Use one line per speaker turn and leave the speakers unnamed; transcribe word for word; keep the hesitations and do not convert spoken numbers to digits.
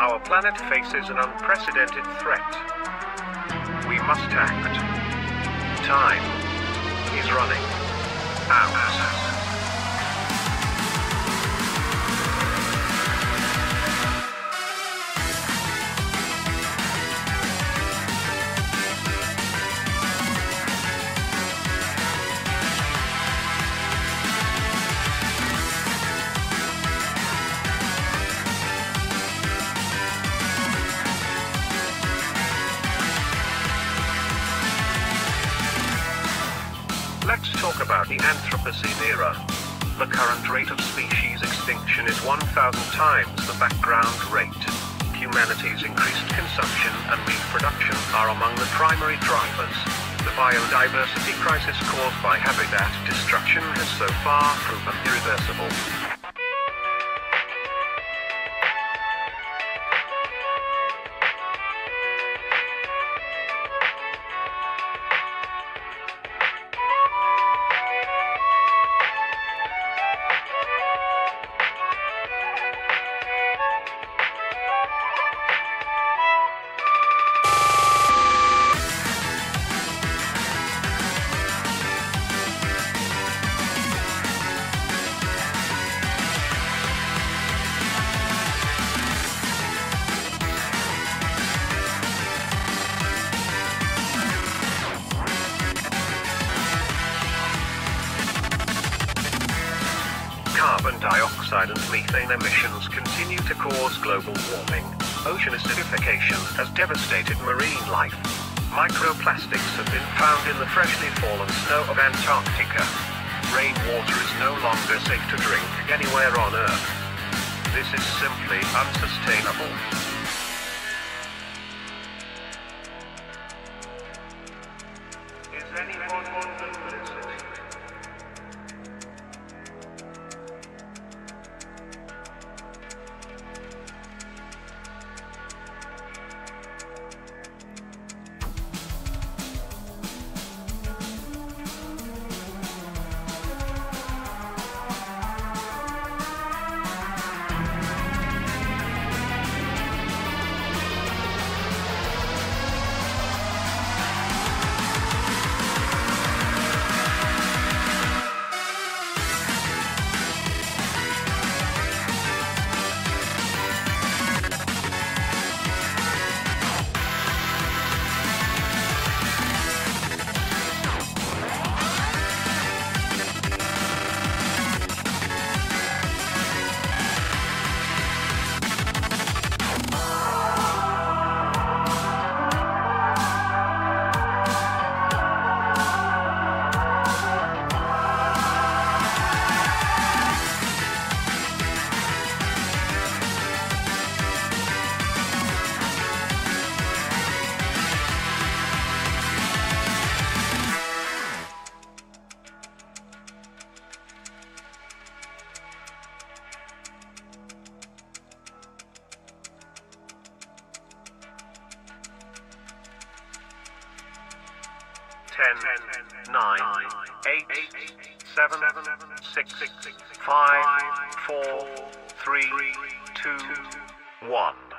Our planet faces an unprecedented threat. We must act. Time is running out. Let's talk about the Anthropocene era. The current rate of species extinction is one thousand times the background rate. Humanity's increased consumption and reproduction are among the primary drivers. The biodiversity crisis caused by habitat destruction has so far proven irreversible. Carbon dioxide and methane emissions continue to cause global warming. Ocean acidification has devastated marine life. Microplastics have been found in the freshly fallen snow of Antarctica. Rainwater is no longer safe to drink anywhere on Earth. This is simply unsustainable. Is anyone wondering this? ten, nine, eight, seven, six, five, four, three, two, one.